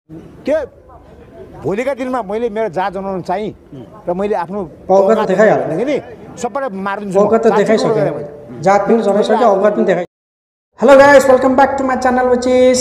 त्यो भोलिका दिनमा मैले मेरो जात जनाउन चाहिँ र मैले आफ्नो अवगत देखाइहाल्नु नि सबैलाई मार्दिन्छु अवगत त देखाइसक्यो जात पनि जनाइसक्यो अवगत पनि देखाइ hello guys welcome back to my channel which is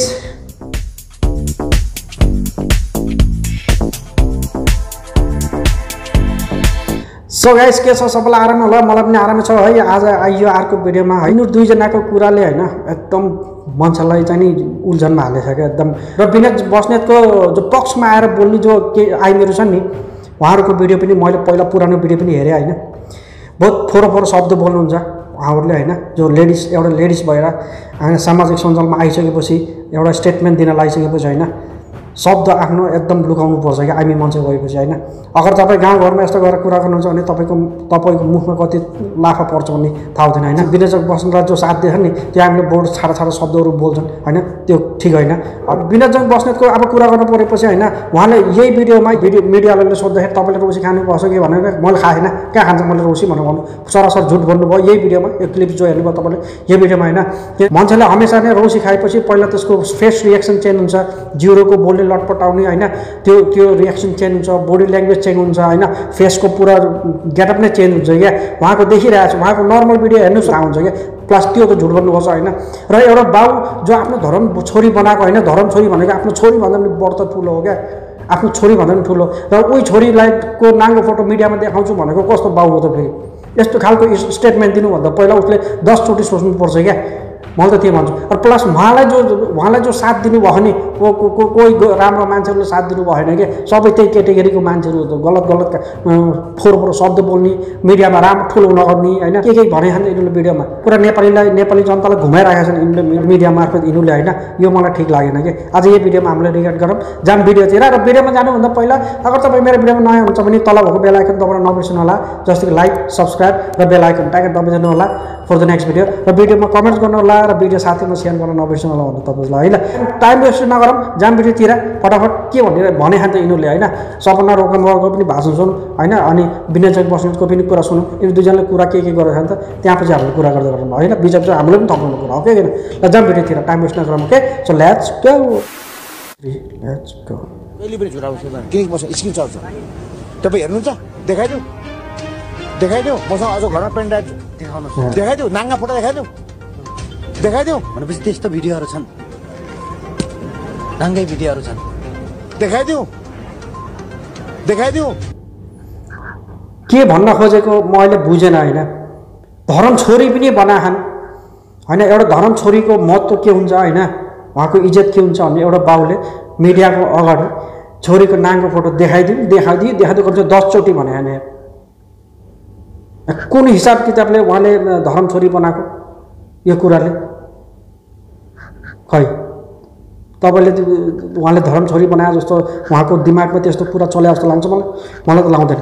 so guys के छ सबैलाई आराम होला मलाई पनि आरामै छ है आज आइयो अर्को भिडियोमा है यिनीहरू दुईजनाको कुराले हैन एकदम मान्छेलाई चाहिँ नि उल्झनमा हालेछ क्या एकदम र विनोद बस्नेतको जो पक्षमा आएर बोल्ने जो के आइमेहरू छन् नि उहाँहरूको भिडियो पनि मैले पहिला पुरानो भिडियो पनि हेरेँ हैन बहुत फोरो शब्द बोल्नुहुन्छ उहाँहरूले हैन जो लेडिज एउटा लेडिज भएर हैन सामाजिक सञ्जालमा आइसकेपछि एउटा स्टेटमेन्ट दिन लागिसकेपछि हैन शब्द आफ्नो एकदम लुकाउनु पर्छ कि आइमी मान्छे गएपछि हैन अगर तपाईँ गाउँघरमा यस्तो गरेर कुरा गर्नुहुन्छ भने तपाईँको मुखमा कति लाफा पर्छ भन्ने थाहा हुँदैन हैन विनोद बस्नेतलाई जो साथ दिएछ नि त्यो हामीले बोर्ड छाडा शब्दहरू बोल्छन् हैन त्यो ठिक होइन अब विनोद बस्नेतको अब कुरा गर्नु परेपछि हैन उहाँले यही भिडियोमा मिडियाले सोध्दाखेरि तपाईँले रोसी खानुपर्छ कि भनेर मैले खाएन कहाँ खान्छ मैले रोसी भनेर भन्नु सरासर झुट भन्नुभयो यही भिडियोमा यो क्लिप जो हेर्नुभयो तपाईँले यही भिडियोमा हैन मान्छेले हमेसा नै रोसी खाएपछि पहिला त्यसको फेस रिएक्सन चेन्ज हुन्छ जिउरोको बोल्ने लटपटाउने हैन त्यो रिएक्सन चेन्ज हुन्छ बडी ल्याङ्ग्वेज चेन्ज हुन्छ हैन फेसको पुरा गेटअप नै चेन्ज हुन्छ क्या उहाँको देखिरहेको छ उहाँको नर्मल भिडियो हेर्नुहोस् हुन्छ क्या प्लस त्यो त झुट भन्नुपर्छ हैन र एउटा बाउ जो आफ्नो धर्म छोरी बनाएको हैन धर्म छोरी भनेको आफ्नो छोरी भन्दा पनि बढ्ता ठुलो हो क्या आफ्नो छोरी भन्दा पनि ठुलो र उही छोरीलाई को नाङ्गो फोटो मिडियामा देखाउँछु भनेको कस्तो बाउ हो त फेरि यस्तो खालको स्टेटमेन्ट दिनुभन्दा पहिला उसले 10 चोटि सोच्नुपर्छ क्या मैले त त्यो भन्छु र प्लस उहाँलाई जो साथ दिनुभयो नि कोही राम्रो मान्छेहरूले साथ दिनु भएन कि सबै त्यही केटेगरीको मान्छेहरू गलत फोहोर शब्द बोल्ने मिडियामा राम्रो ठुलो नगर्ने हैन के भने खान्छ यिनीहरूले भिडियोमा पुरा नेपाली जनतालाई घुमाइरहेका छन् यिनीहरूले मिडिया मार्फत यिनीहरूले हैन यो मलाई ठिक लागेन कि आज यो भिडियोमा हामीले रिकर्ड गरौँ जाम भिडियोतिर र भिडियोमा जानुभन्दा पहिला अगर तपाईँ मेरो भिडियोमा नयाँ हुनुहुन्छ भने तल भएको बेल आइकन दबाउन नबिर्सनु होला जस्तो कि लाइक सब्स्क्राइब र बेल आइकन ट्याग दबाइदिनु होला फर द नेक्स्ट भिडियो र भिडियोमा कमेन्ट गर्नु होला र भिडियो साथीमा सेयर गर्न नबिर्सनु होला भन्नु तपाईँलाई हैन टाइम वेस्ट नगरौँ जाम भिडियोतिर फटाफट के भने खान्छ यिनीहरूले हैन सपना रोकनको पनि भाषण सुनौँ हैन अनि विनोद बस्नेतको पनि कुरा सुनौँ यिनीहरू दुईजनाले कुरा के गरेको छ नि त त्यहाँ पछि हामीले कुरा गर्दै गरौँ हैन बिच हामीले पनि थप्नु कुरा हो के हैन ल जाम भिडियोतिर टाइम वेस्ट नगरौँ ओके सो लेट्स गो कहिले पनि झुराउँछ किन मसँग स्क्रिन चल्छ तपाईँ हेर्नुहुन्छ देखाइदेऊ मसँग अझ घरमा पेन ड्राइभ देखाइदेऊ नाङ्गा फोटो देखाइदेऊ भनेपछि त्यस्तो भिडियोहरू छन् नाङ्गै भिडियोहरू छन् देखाइदेऊ के भन्न खोजेको मैले बुझेन हैन धर्म छोरी पनि बनाखान् हैन एउटा धर्म छोरीको महत्त्व के हुन्छ हैन उहाँको इज्जत के हुन्छ भन्ने एउटा बाउले मिडियाको अगाडि छोरीको नाङ्गो फोटो देखाइदियो कम से 10 चोटि भने हैन कुन हिसाब किताबले उहाँले धर्म छोरी बनाएको यो कुराले खै तपाईँले उहाँले धर्म छोरी बनाए जस्तो उहाँको दिमागमा त्यस्तो कुरा चले जस्तो लाग्छ मलाई त लाउँदैन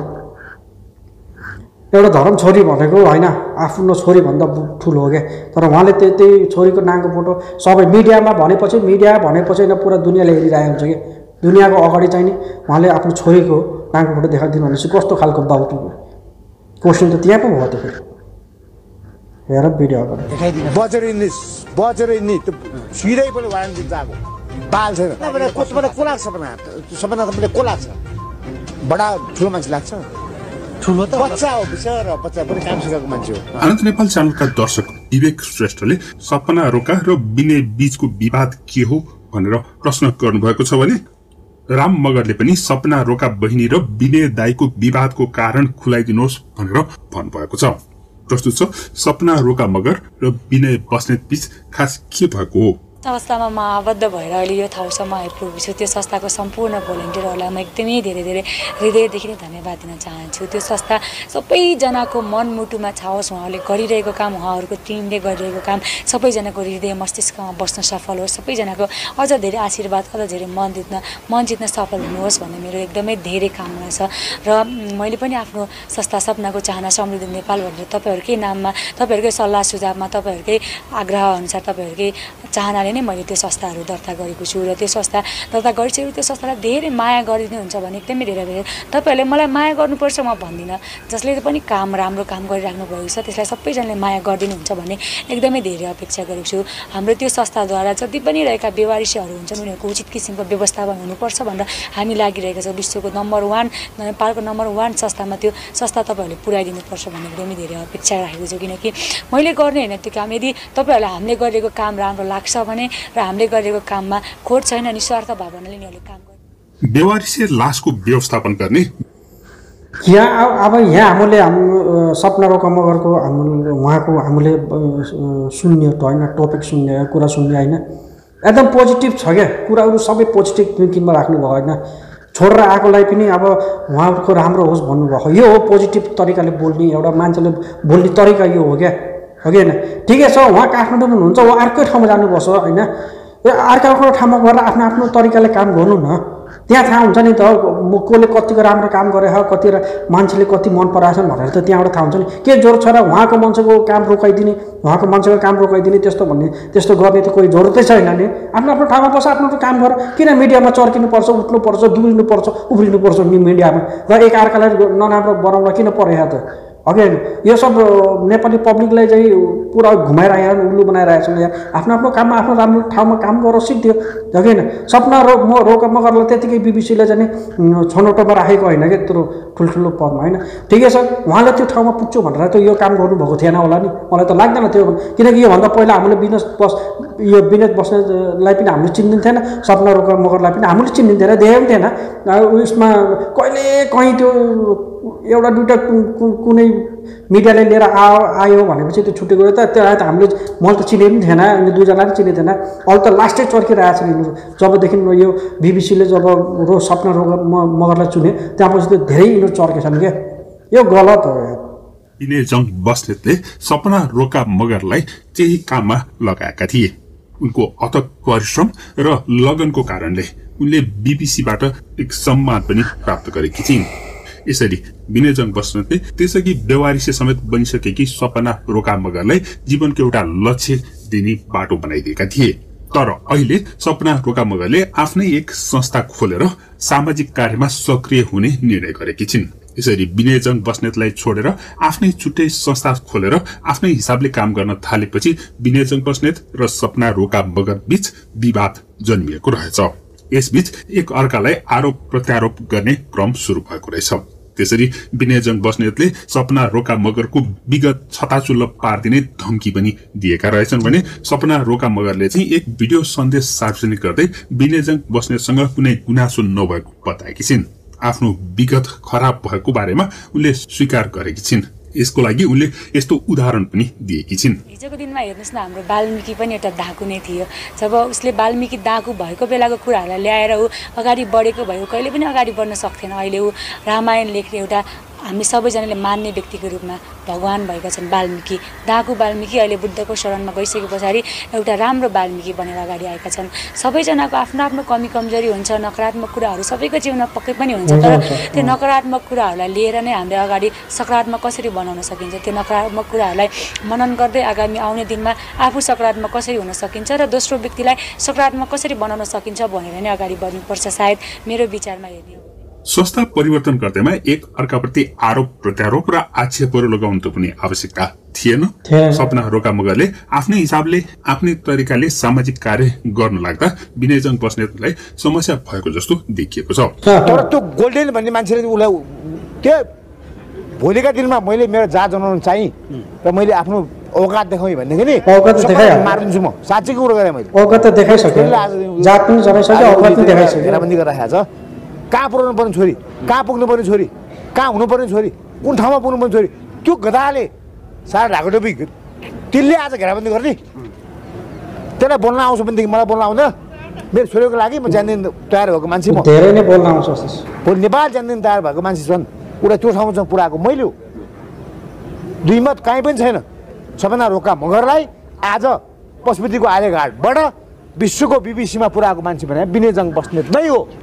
एउटा धर्म छोरी भनेको हैन आफ्नो छोरीभन्दा ठुलो हो क्या तर उहाँले त्यही छोरीको नाङ्गो फोटो सबै मिडियामा भनेपछि हैन पुरा दुनियाँले हेरिरहेको हुन्छ कि दुनियाँको अगाडि चाहिँ नि उहाँले आफ्नो छोरीको नाङ्गो फोटो देखाइदिनु भनेपछि कस्तो खालको बाउ क्वेसन त त्यहाँ पो भयो त फेरि हेर भिडियो अगाडि बजेर नि सिधै पनि वान दिन जाको बाल छैन तपाईँलाई को लाग्छ सपना तपाईँले को लाग्छ बडा ठुलो मान्छे लाग्छ ठुलो त बच्चा हो बिचरा बच्चा पनि काम सिकाएको मान्छे हो अनन्त नेपाल च्यानलका दर्शक विवेक श्रेष्ठले सपना रोका र विनय बीचको विवाद के हो भनेर प्रश्न गर्नुभएको छ भने राम मगरले पनि सपना रोका बहिनी र विनय दाईको विवादको कारण खुलाइदिनुहोस् भनेर भन्नुभएको छ प्रस्तुत छ सपना रोका मगर र विनय बस्नेत बीच खास के भएको हो संस्थामा म आबद्ध भएर अहिले यो ठाउँसम्म आइपुगेको छु त्यो संस्थाको सम्पूर्ण भोलिन्टियरहरूलाई म एकदमै धेरै हृदयदेखि नै धन्यवाद दिन चाहन्छु त्यो संस्था सबैजनाको मनमुटुमा छाओस् उहाँहरूले गरिरहेको काम उहाँहरूको टिमले गरिरहेको काम सबैजनाको हृदय मस्तिष्कमा बस्न सफल होस् सबैजनाको अझ धेरै आशीर्वाद अझ धेरै मन जित्न सफल हुनुहोस् भन्ने मेरो एकदमै धेरै कामना छ र मैले पनि आफ्नो संस्था सपनाको चाहना समृद्धि नेपाल भनेर तपाईँहरूकै नाममा तपाईँहरूकै सल्लाह सुझावमा तपाईँहरूकै आग्रह अनुसार तपाईँहरूकै चाहनाले नै मैले त्यो संस्थाहरू दर्ता गरेको छु र त्यो संस्था दर्ता गरिसकेर त्यो संस्थालाई धेरै माया गरिदिनुहुन्छ भने एकदमै धेरै तपाईँहरूले मलाई माया गर्नुपर्छ म भन्दिनँ, जसले पनि राम्रो काम गरिराख्नु भएको छ त्यसलाई सबैजनाले माया गरिदिनुहुन्छ भन्ने एकदमै धेरै अपेक्षा गरेको छु। हाम्रो त्यो संस्थाद्वारा जति पनि रहेका बेवारिसीहरू हुन्छन् उनीहरूको उचित किसिमको व्यवस्थापन हुनुपर्छ भनेर हामी लागिरहेका छौँ। विश्वको नम्बर 1 नेपालको नम्बर 1 संस्थामा त्यो संस्था तपाईँहरूले पुर्याइदिनुपर्छ भन्ने एकदमै धेरै अपेक्षा राखेको छु। किनकि मैले गर्ने होइन त्यो काम, यदि तपाईँहरूलाई हामीले गरेको काम राम्रो लाग्छ भने र हामीले गरेको काममा खोट छैन निस्वार्थ भावनाले यिनीहरूले काम गर्छ। बेवारिसी लासको व्यवस्थापन गर्ने अब यहाँ हामीले सपना रोका मगरको उहाँको हामीले सुन्ने त होइन, टपिक सुन्ने कुरा सुन्ने होइन, एकदम पोजिटिभ छ क्या कुराहरू, सबै पोजिटिभ थिङ्किङमा राख्नुभयो होइन। छोडेर आएकोलाई पनि अब उहाँको राम्रो होस् भन्नुभएको, यो हो पोजिटिभ तरिकाले बोल्ने एउटा मान्छेले बोल्ने तरिका यो हो क्या, हो कि होइन? ठिकै छ, उहाँ काठमाडौँमा हुनुहुन्छ, उहाँ अर्कै ठाउँमा जानुपर्छ होइन, अर्को ठाउँमा गएर आफ्नो आफ्नो तरिकाले काम गर्नु न, त्यहाँ थाहा हुन्छ नि त कसले कतिको राम्रो काम गरे कति मान्छेले कति मन पराएछन् भनेर त त्यहाँबाट थाहा हुन्छ नि। के जरुरत छ र उहाँको मान्छेको काम रोकाइदिने, उहाँको मान्छेको काम रोकाइदिने त्यस्तो भन्ने त्यस्तो गर्ने त कोही जरुरतै छैन नि। आफ्नो आफ्नो ठाउँमा बस आफ्नो काम गर, किन मिडियामा चर्किनुपर्छ, उठ्नुपर्छ, दुब्लिनुपर्छ, उफ्रिनुपर्छ मिडियामा र एकअर्कालाई नराम्रो बनाउन किन पर्यो त, हो कि होइन? यो सब नेपाली पब्लिकलाई चाहिँ पुरा घुमाइरहेको उल्लु बनाइरहेको छ यहाँ। आफ्नो आफ्नो काममा आफ्नो राम्रो ठाउँमा काम गरेर सिद्धि, हो कि होइन? सपना रोका मगरलाई त्यतिकै बिबिसीले चाहिँ छनौटोमा राखेको होइन कि त्यत्रो ठुल्ठुलो पदमा होइन। ठिकै छ, उहाँले त्यो ठाउँमा पुग्छु भनेर त यो काम गर्नुभएको थिएन होला नि, मलाई त लाग्दैन त्यो, किनकि योभन्दा पहिला हामीले विनोद बस्नेतलाई पनि हामीले चिन्दिन्थेन, सपना रोका मगरलाई पनि हामीले चिन्दिन्थेन, देखेको थिएन। उयसमा कहिले कहीँ त्यो एउटा दुइटा कुनै मिडियाले लिएर आयो भनेपछि त्यो छुट्टी गयो त, त्यसलाई त हामीले मैले त चिने पनि थिएन, अनि दुईजनाले पनि चिनेको थिएन। अहिले त लास्टै चर्किरहेको छ यिनीहरू। जबदेखि यो बिबिसीले जब सपना रोका मगरलाई चुने त्यहाँपछि त धेरै यिनीहरू चर्केछन् क्या, यो गलत हो। विनयजङ बस्नेतले सपना रोका मगरलाई केही काममा लगाएका थिए। उनको अथक परिश्रम र लगनको कारणले उनले बिबिसीबाट एक सम्मान पनि प्राप्त गरेकी थिइन्। यसरी विनयजङ बस्नेतले त्यसअघि बेवारिसे समेत बनिसकेकी सपना रोका मगरलाई जीवनको एउटा लक्ष्य दिने बाटो बनाइदिएका थिए। तर अहिले सपना रोका मगरले आफ्नै एक संस्था खोलेर सामाजिक कार्यमा सक्रिय हुने निर्णय गरेकी छिन्। यसरी विनयजङ बस्नेतलाई छोडेर आफ्नै छुट्टै संस्था खोलेर आफ्नै हिसाबले काम गर्न थालेपछि विनयजङ बस्नेत र सपना रोका मगर बीच विवाद जन्मिएको रहेछ। यसबीच एक अर्कालाई आरोप प्रत्यारोप गर्ने क्रम सुरु भएको रहेछ। त्यसरी विनयजङ बस्नेतले सपना रोका मगरको विगत छताचुल्ल पार्दिने धम्की पनि दिएका रहेछन् भने सपना रोका मगरले चाहिँ एक भिडियो सन्देश सार्वजनिक गर्दै विनयजङ बस्नेतसँग कुनै गुनासो नभएको बताएकी छिन्। आफ्नो विगत खराब भएको बारेमा उनले स्वीकार गरेकी छिन्। यसको लागि उनले यस्तो उदाहरण पनि दिएकी छिन्। हिजोको दिनमा हेर्नुहोस् न, हाम्रो वाल्मीकि पनि एउटा डाकु नै थियो। जब उसले वाल्मीकि डाकु भएको बेलाको कुराहरूलाई ल्याएर ऊ अगाडि बढेको भयो, कहिले पनि अगाडि बढ्न सक्थेन। अहिले ऊ रामायण लेख्ने एउटा हामी सबैजनाले मान्ने व्यक्तिको रूपमा भगवान भएका छन् वाल्मीकि। डाकु वाल्मीकि अहिले बुद्धको शरणमा गइसके पछाडि एउटा राम्रो वाल्मीकि बनेर अगाडि आएका छन्। सबैजनाको आफ्नो आफ्नो कमी कमजोरी हुन्छ, नकारात्मक कुराहरू सबैको जीवनमा पक्कै पनि हुन्छ, तर त्यो नकारात्मक कुराहरूलाई लिएर नै हामीले अगाडि सकारात्मक कसरी बनाउन सकिन्छ, त्यो नकारात्मक कुराहरूलाई मनन गर्दै आगामी आउने दिनमा आफू सकारात्मक कसरी हुन सकिन्छ र दोस्रो व्यक्तिलाई सकारात्मक कसरी बनाउन सकिन्छ भनेर नै अगाडि बढ्नुपर्छ, सायद मेरो विचारमा हेर्ने हो। संस्था परिवर्तन गर्दैमा एक अर्काप्रति आरोप प्रत्यारोप र आक्षेपहरू लगाउनु पनि आवश्यकता थिएन। सपना रोका मगरले आफ्नै हिसाबले आफ्नै तरिकाले सामाजिक कार्य गर्न लाग्दा विनयजङ बस्नेतलाई समस्या भएको जस्तो देखिएको छ। तर त्यो गोल्डेन भन्ने मान्छेले उसलाई त्यो भोलिका दिनमा मैले मेरो जात जनाउन चाहिँ र मैले आफ्नो औकात देखाएँ भनेदेखि नि मारिदिन्छु म। साँच्चैको कुरो गरेँ मैले, औकात त देखाइसक्यो, जात पनि जनाइसक्यो, औकात पनि देखाइसक्यो। घेराबन्दी गरिराखेको छ। कहाँ पुर्याउनु पर्ने छोरी, कहाँ पुग्नु पर्ने छोरी, कहाँ हुनुपर्ने छोरी, कुन ठाउँमा पुग्नुपर्ने छोरी, त्यो गधाले सारा ढाको टोपी त्यसले आज घेराबन्दी गर्ने। त्यसलाई बोल्न आउँछ भनेदेखि मलाई बोल्न आउँदैन। मेरो छोरीको लागि म जान्दिन तयार भएको मान्छे, म धेरै नै बोल्न आउँछ। नेपाल जान्दिन तयार भएको मान्छे छन्, उसलाई त्यो ठाउँमा चाहिँ पुऱ्याएको मैले हो। दुई मत कहीँ पनि छैन। सपना रोका मगरलाई आज पशुपतिको आर्यघाटबाट विश्वको बिबिसीमा पुऱ्याएको मान्छे भने विनयजङ बस्नेत नै हो।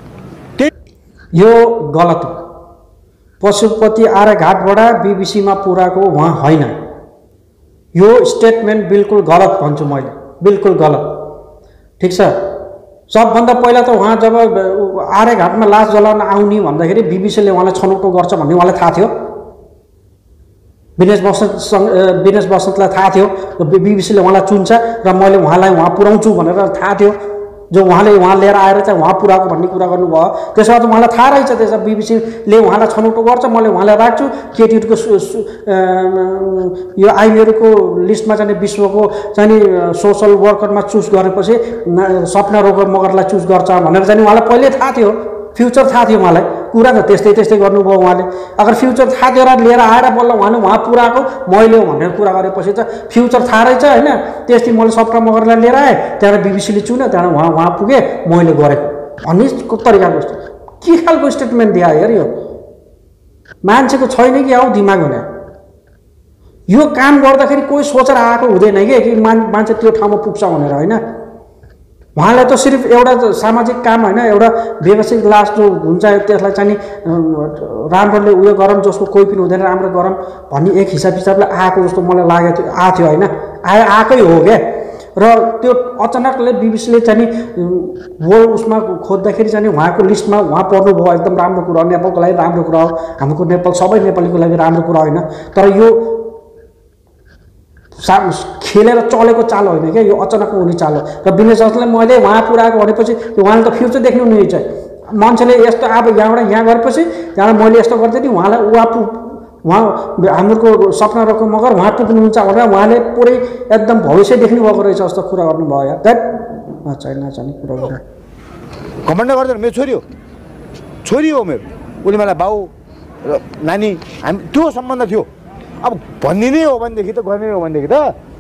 यो गलत हो। पशुपति आर्यघाटबाट बिबिसीमा पुऱ्याएको उहाँ होइन। यो स्टेटमेन्ट बिल्कुल गलत भन्छु मैले, बिल्कुल गलत। ठिक छ सबभन्दा पहिला त उहाँ जब आर्यघाटमा लास जलाउन आउने भन्दाखेरि बीबीसीले उहाँलाई छनौटो गर्छ भन्ने उहाँलाई थाहा थियो विनेश बस्नेतलाई थाहा थियो बीबीसीले उहाँलाई चुन्छ र मैले उहाँलाई वहाँ पुर्याउँछु भनेर थाहा थियो जो उहाँ लिएर आएर चाहिँ उहाँ पुऱ्याएको भन्ने कुरा गर्नुभयो त्यसो भए त उहाँलाई थाहा रहेछ त्यसमा बीबीसीले उहाँलाई छनौटो गर्छ मैले उहाँलाई राख्छु केटीहरूको यो आइमेहरूको लिस्टमा चाहिँ विश्वको चाहिँ सोसल वर्करमा चुज गरेपछि सपना रोग मगरलाई चुज गर्छ भनेर चाहिँ उहाँलाई पहिल्यै थाहा थियो फ्युचर थाहा थियो उहाँलाई कुरा त त्यस्तै गर्नुभयो उहाँले अगर फ्युचर थाहा थियो र लिएर आएर बल्ल उहाँले उहाँ पुऱ्याएको मैले भनेर कुरा गरेपछि त फ्युचर थाहा रहेछ होइन त्यस्तै मैले सपना मगरलाई लिएर आएँ त्यहाँबाट बीबीसीले चुन्यो त्यहाँबाट उहाँ पुगेँ मैले गरेको भन्ने तरिकाको के खालको स्टेटमेन्ट दिए हेर यो मान्छेको छैन कि आऊ दिमाग हुने यो काम गर्दाखेरि कोही सोचेर आएको हुँदैन कि मान्छे त्यो ठाउँमा पुग्छ भनेर होइन उहाँलाई त सिर्फ एउटा सामाजिक काम होइन एउटा व्यवसायिक लास जो हुन्छ त्यसलाई चाहिँ राम्रोले उयो गरौँ जसको कोही पनि हुँदैन राम्रो गरौँ भन्ने एक हिसाबले आएको जस्तो मलाई लागेको थियो आएको थियो होइन आएकै हो क्या र त्यो अचानकले बीबीसीले चाहिँ वर्ल्ड उसमा खोज्दाखेरि चाहिँ उहाँको लिस्टमा उहाँ पर्नुभयो एकदम राम्रो कुरा हो नेपालको लागि राम्रो कुरा हो हाम्रो नेपाल सबै नेपालीको लागि राम्रो कुरा होइन तर यो खेलेर चलेको चाल होइन क्या यो अचानक हुने चाल हो र विनेश बस्नेतलाई मैले उहाँ पुऱ्याएको भनेपछि उहाँले त फ्युचर देख्नु नै छ मान्छेले यस्तो अब यहाँबाट यहाँ गरेपछि त्यहाँबाट मैले यस्तो गर्दै नि उहाँ हाम्रो सपना रोग मगर उहाँ पुग्नुहुन्छ भनेर उहाँले पुरै एकदम भविष्य देख्नु भएको रहेछ जस्तो कुरा गर्नुभयो यार द्याट नचाहिने कुरा गर्नु घमण्ड गर्दैन मेरो छोरी हो मेरो उसले मलाई बाउ र नानी हामी त्यो सम्बन्ध थियो अब भनिदिने हो भनेदेखि त गर्ने हो भनेदेखि त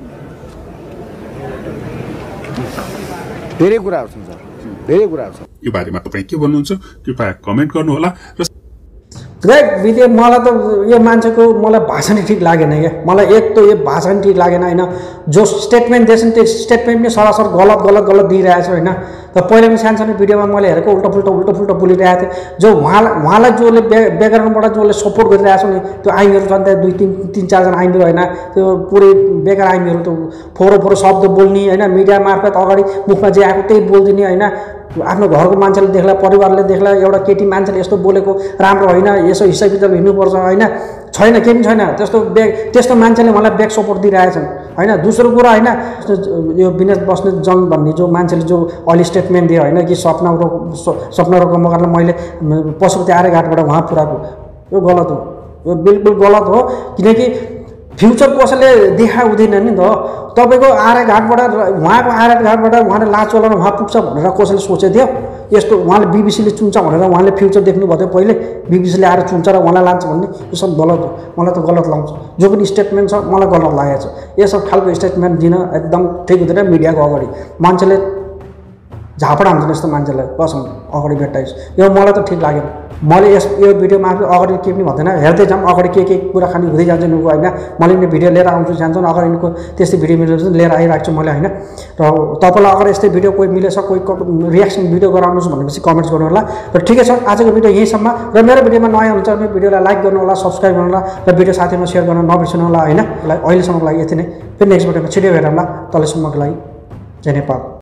धेरै कुराहरू छन् सर धेरै कुराहरू छ यो बारेमा तपाईँ के भन्नुहुन्छ कृपया कमेन्ट गर्नुहोला र विधेय मलाई त यो मान्छेको मलाई भाषा नै ठिक लागेन क्या मलाई एक त यो भाषा नै ठिक लागेन होइन जो स्टेटमेन्ट दिएछन् त्यो स्टेटमेन्ट नै सरासर गलत दिइरहेको छ होइन र पहिला पनि सानो भिडियोमा मैले हेरेको उल्टो पुल्टो बोलिरहेको थिएँ जो उहाँलाई जसले व्याकरणबाट जसले सपोर्ट गरिरहेको छ नि त्यो आइमीहरू छन् त्यहाँ 2-3-4 जना आइमीहरू होइन त्यो पुरै बेकार आइमीहरू त फोरो शब्द बोल्ने होइन मिडिया मार्फत अगाडि मुखमा जे आएको त्यही बोलिदिने होइन आफ्नो घरको मान्छेले देख्ला परिवारले देख्ला एउटा केटी मान्छेले यस्तो बोलेको राम्रो होइन यसो हिसाब किताब हिँड्नुपर्छ होइन छैन केही पनि छैन त्यस्तो मान्छेले मलाई ब्याक सपोर्ट दिइरहेछन् होइन दोस्रो कुरा होइन यो विनेश बस्नेत जङ भन्ने जो मान्छेले जो अहिले स्टेटमेन्ट दियो होइन कि सपना रोग मगरलाई मैले पशुपति आर्यघाटबाट उहाँ पुऱ्याएको यो गलत हो यो बिल्कुल गलत हो किनकि फ्युचर कसैले देखा हुँदैन नि त तपाईँको आर्यघाटबाट उहाँले लास चलाउन उहाँ पुग्छ भनेर कसैले सोचेको थियो यस्तो उहाँले बीबीसीले चुन्छ भनेर उहाँले फ्युचर देख्नुभएको थियो पहिले बीबीसीले आएर चुन्छ र उहाँलाई लान्छ भन्ने यो सब गलत हो मलाई त गलत लाग्छ जो पनि स्टेटमेन्ट छ मलाई गलत लागेको छ यो सब खालको स्टेटमेन्ट दिन एकदम ठिक हुँदैन मिडियाको अगाडि मान्छेले झापडा हुन्छ यस्तो मान्छेलाई कसम अगाडि भेट्टाइस् यो मलाई त ठिक लागेन मैले यो भिडियोमा अगाडि के पनि भन्दैन हेर्दै जाऊँ अगाडि के कुराकानी हुँदै जान्छ यिनीहरूको होइन मैले यिनीहरू भिडियो लिएर आउँछु जान्छन् अगाडि यिनीहरूको त्यस्तै भिडियो मिलेर लिएर आइरहेको छु मैले होइन र तपाईँलाई अगर यस्तै भिडियो कोही मिलेछ कोही रियाक्सन भिडियो गराउनुहोस् भनेपछि कमेन्ट्स गर्नु होला र ठिकै छ आजको भिडियो यहीँसम्म र मेरो भिडियोमा नयाँ हुन्छ भने भिडियोलाई लाइक गर्नु होला सब्सक्राइब गर्नु होला र भिडियो साथीमा सेयर गर्न नबिर्सनु होला होइन अहिलेसम्मको लागि यति नै फेरि नेक्स्ट भिडियोमा छिटो भेटौँला तलसम्मको लागि जय नेपाल।